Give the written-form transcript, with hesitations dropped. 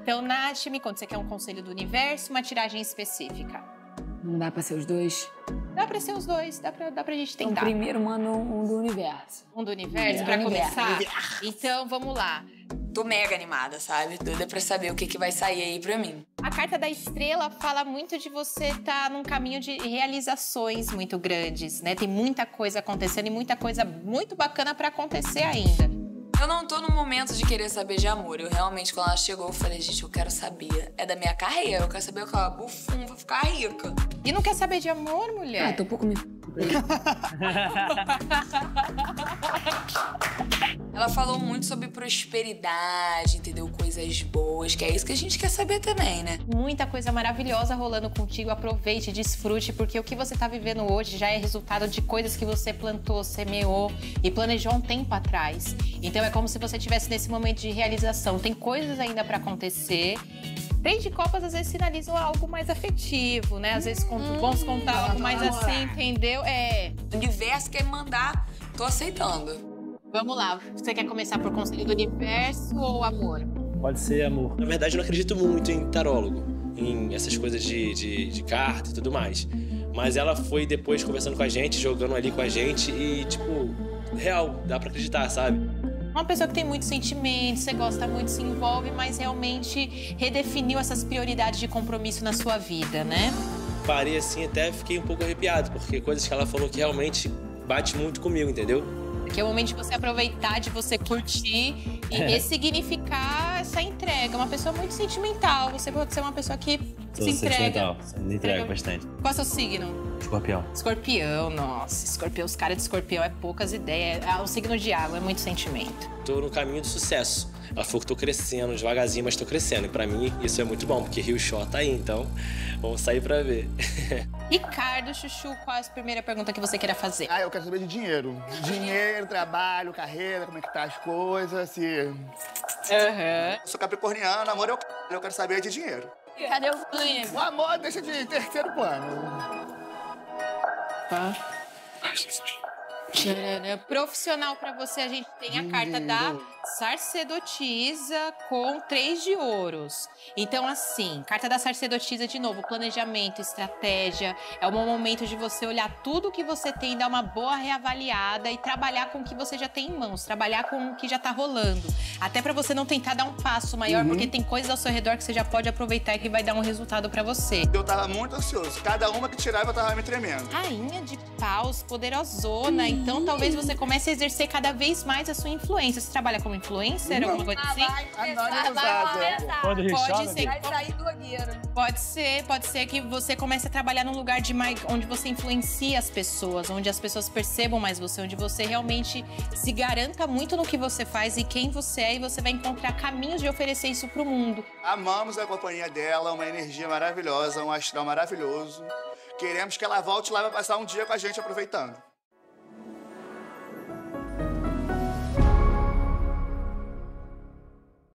Então, Nath, me conta, você quer um conselho do universo, uma tiragem específica? Não dá pra ser os dois? Dá pra ser os dois, dá pra gente tentar. Então, primeiro manda um do universo. Um do universo, pra começar? Então, vamos lá. Tô mega animada, sabe? Doida pra saber o que vai sair aí pra mim. A carta da estrela fala muito de você estar num caminho de realizações muito grandes, né? Tem muita coisa acontecendo e muita coisa muito bacana pra acontecer ainda. Eu não tô no momento de querer saber de amor. Eu realmente, quando ela chegou, eu falei, gente, eu quero saber. É da minha carreira, eu quero saber o que ela bufum, vou ficar rica. E não quer saber de amor, mulher? Ah, tô um pouco me... Ela falou muito sobre prosperidade, entendeu? Coisas boas, que é isso que a gente quer saber também, né? Muita coisa maravilhosa rolando contigo. Aproveite, desfrute, porque o que você tá vivendo hoje já é resultado de coisas que você plantou, semeou e planejou um tempo atrás. Então é como se você estivesse nesse momento de realização. Tem coisas ainda pra acontecer. Três de copas às vezes sinalizam algo mais afetivo, né? Às vezes vamos contar algo mais assim, entendeu? O universo quer me mandar, tô aceitando. Vamos lá, você quer começar por conselho do universo ou amor? Pode ser amor. Na verdade, eu não acredito muito em tarólogo, em essas coisas de carta e tudo mais. Mas ela foi depois conversando com a gente, jogando ali com a gente e, tipo, real, dá pra acreditar, sabe? Uma pessoa que tem muitos sentimentos, você gosta muito, se envolve, mas realmente redefiniu essas prioridades de compromisso na sua vida, né? Parei assim, até fiquei um pouco arrepiado, porque coisas que ela falou que realmente bate muito comigo, entendeu? Que é o momento de você aproveitar, de você curtir e ressignificar essa entrega. Uma pessoa muito sentimental. Você pode ser uma pessoa que se entrega. Me entrega bastante. Qual é o seu signo? Escorpião. Escorpião, nossa. Escorpião, os caras de escorpião é poucas ideias. É o signo de água, é muito sentimento. Tô no caminho do sucesso. Ela falou que tô crescendo, devagarzinho, mas tô crescendo. E pra mim, isso é muito bom, porque Rio Show tá aí, então vamos sair pra ver. Ricardo, Chuchu, qual é a primeira pergunta que você queira fazer? Ah, eu quero saber de dinheiro. Dinheiro, trabalho, carreira, como é que tá as coisas, se... Eu sou capricorniano, amor, eu quero saber de dinheiro. Cadê o ganho? O amor deixa de terceiro plano. Profissional pra você, a gente tem a carta da sacerdotisa com 3 de ouros. Então, assim, carta da sacerdotisa, de novo, planejamento, estratégia. É um momento de você olhar tudo que você tem, dar uma boa reavaliada e trabalhar com o que você já tem em mãos, trabalhar com o que já tá rolando. Até pra você não tentar dar um passo maior, porque tem coisas ao seu redor que você já pode aproveitar e que vai dar um resultado pra você. Eu tava muito ansioso. Cada uma que tirava, eu tava me tremendo. Rainha de paus, poderosona. Então, talvez você comece a exercer cada vez mais a sua influência. Você trabalha como influencer, alguma coisa assim? Pode ser. Vai sair blogueiro. Pode ser que você comece a trabalhar num lugar onde você influencia as pessoas, onde as pessoas percebam mais você, onde você realmente se garanta muito no que você faz e quem você é, e você vai encontrar caminhos de oferecer isso pro mundo. Amamos a companhia dela, uma energia maravilhosa, um astral maravilhoso. Queremos que ela volte lá e vai passar um dia com a gente aproveitando.